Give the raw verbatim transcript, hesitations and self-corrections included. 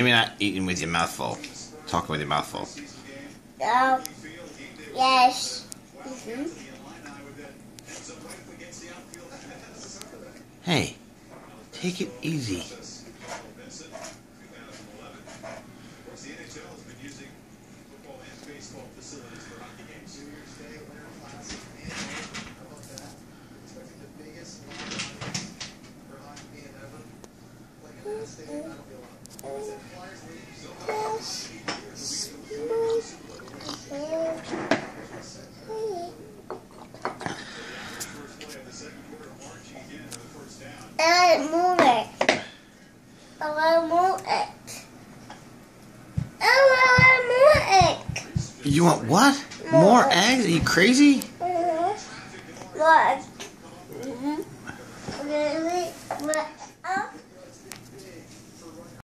Maybe not eating with your mouth full. Talking with your mouth full. Um, yes. Mm-hmm. Hey, take it easy. I want to move it. I want to move it. I want to move it. You want what? More eggs? Are you crazy? Mm-hmm. What?